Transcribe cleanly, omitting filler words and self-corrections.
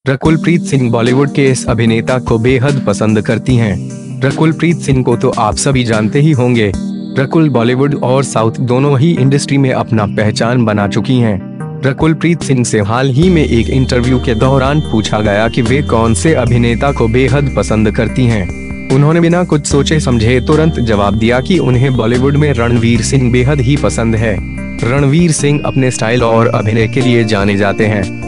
रकुलप्रीत सिंह बॉलीवुड के इस अभिनेता को बेहद पसंद करती हैं। रकुलप्रीत सिंह को तो आप सभी जानते ही होंगे। रकुल बॉलीवुड और साउथ दोनों ही इंडस्ट्री में अपना पहचान बना चुकी हैं। रकुलप्रीत सिंह से हाल ही में एक इंटरव्यू के दौरान पूछा गया कि वे कौन से अभिनेता को बेहद पसंद करती हैं। उन्होंने बिना कुछ सोचे समझे तुरंत जवाब दिया कि उन्हें बॉलीवुड में रणवीर सिंह बेहद ही पसंद है। रणवीर सिंह अपने स्टाइल और अभिनय के लिए जाने जाते हैं।